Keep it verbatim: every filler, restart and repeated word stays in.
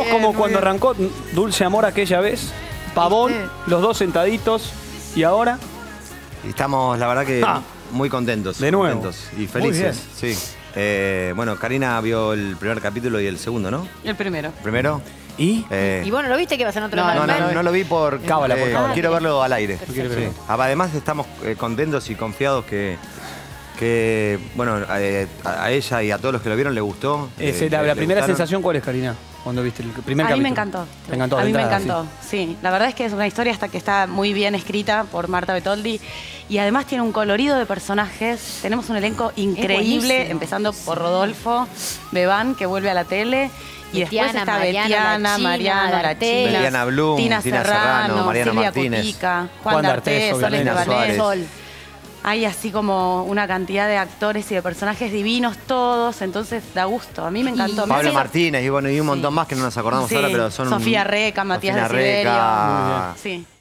bien, como muy cuando bien. arrancó Dulce Amor aquella vez. Pavón, ¿Viste? los dos sentaditos. Y ahora, Y estamos, la verdad que Ah. muy contentos. De nuevo. Contentos y felices. Sí. Eh, bueno, Karina vio el primer capítulo y el segundo, ¿no? El primero. ¿Primero? ¿y? Eh, Y bueno, ¿lo viste que vas en otro No, no, lugar? no, no, no lo vi por... Cábala, por cábala. Quiero verlo al aire. quiere Sí. verlo. Además estamos eh, contentos y confiados que... que bueno, eh, a, a ella y a todos los que lo vieron le gustó. Ese, eh, la, le- la le primera gustaron. sensación, ¿cuál es, Karina? Cuando viste el primer A capítulo. mí me encantó. Me encantó. A de mí me entrada, encantó, sí. La verdad es que es una historia hasta que está muy bien escrita por Marta Betoldi y además tiene un colorido de personajes. Tenemos un elenco increíble, buenísimo. empezando por Rodolfo Bebán, que vuelve a la tele. Y después Betiana, está Mariana, Betiana, la China, Mariana, la D'Artés. China, Betiana Blum, Tina Tina Serrano, Serrano, Mariana Silvia Martínez. Cupica, Juan, Juan D'Artés, D'Artés, Sol obviamente. Estebanés. Sol. Hay así como una cantidad de actores y de personajes divinos todos, entonces da gusto. A mí me encantó. Me Pablo hace- Martínez y bueno, y un montón Sí. más que no nos acordamos Sí, ahora, pero son... Sofía Reca, Matías Sofía de Siderio. Reca. Sí.